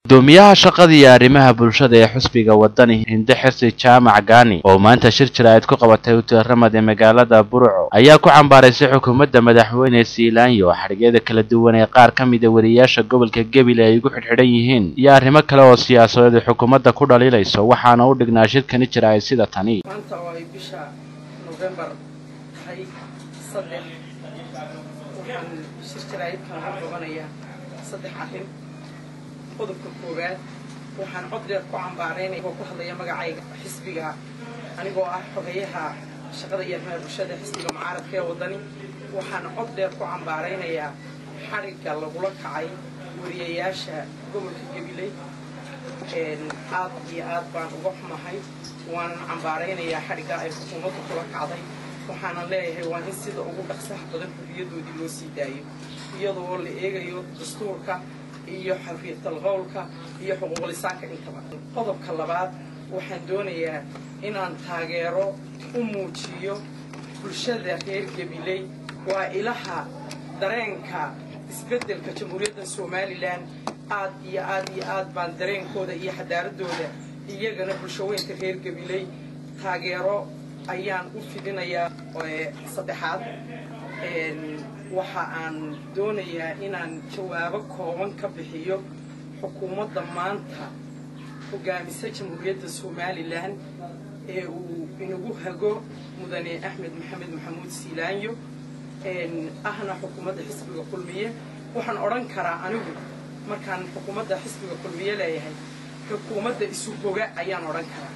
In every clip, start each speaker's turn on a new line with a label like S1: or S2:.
S1: دوميها شقدي arrimaha bulshada ee xusbiga wadani Hinde Xirsi Jaamac Gaani oo maanta shir jiraayad ku qabatay Ramada magaalada Burco ayaa ku cambaareysay xukuumadda madaxweyne Siilaanyo xarigeeda kala duwan ee qaar ka mid ah wariyaasha gobolka Gabil ay ugu xidhan yihiin iyo arrimo kale oo siyaasadeed xukuumadda ku dhaliilayso waxaana u dhignaa shirkani jiraayad sida tani
S2: maanta oo ay bisha November tahay 3 waxaan shir jiraayad ka qabanayaa 3 arrin qodobka koowaad waxaan cod dheer ku cambaareynay oo ku hadlaya magacayga xisbiga anigoo ah xogeyaha shaqada iyo arrimaha bulshada xisbiga mucaaradka ee wadani waxaan cod dheer ku cambaareynaya xariga lagula kacay wariyaasha gobolka Gabiley aad iyo aad baan uga xumahay waan cambaareynaya xariga ay xukuumaddu kula kacday waxaan leeyahay waa in sida ugu dhaqsaha badan xuriyadoodii loo sii daayo iyadoo la eegayo dastuurka iyo xafiyadda qowlka iyo xuquuqul insaanka intaba qodobka labaad waxaan doonayaa inaan taageero u muujiyo bulshada reer Gabiley waa ilaha dareenka isbeddelka jamhuuriyadda Soomaaliland aad iyo aad baan dareenkooda iyo xadaaradooda iyagana bulshaweynta reer Gabiley taageero ayaan u fidinayaa saddexaad waxa aan doonayaa inaan jawaabo kooban ka bixiyo xukuumadda maanta hogaamisa jamhuuriyadda Soomaaliland ee uu inagu hago mudane Axmed Maxamed Maxamuud Siilaanyo ahna xukuumadda xisbiga kulmiye waxaan oran karaa anigu markaan xukuumadda xisbiga kulmiye leeyahay xukuumadda isu boga ayaan oran karaa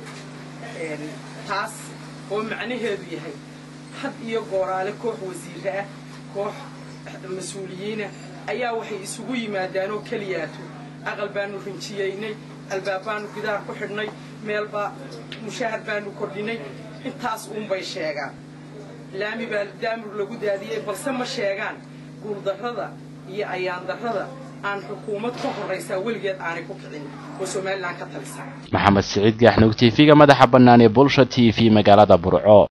S2: taas oo macnaheedu yahay had iyo gooraale koox wasiir ah koox mas'uuliyiin ayaa waxay isugu yimaadaan oo kaliyaato aqal baanu rinjiyeynay albaab baanu gidaar ku xidhnay meelba mushaahar baanu kordhinay intaas bay sheegaan laami baa daamur lagu daadiyay balse ma sheegaan guuldarrada iyo ayaan darrada aan xukuumad ka horeysa weligeed aanay ku kicin oo Soomaaliland ka talisan
S1: Maxamed Saciid Gaxnug TV-ga madaxa bannaan ee Bulsha TV magaalada Burco.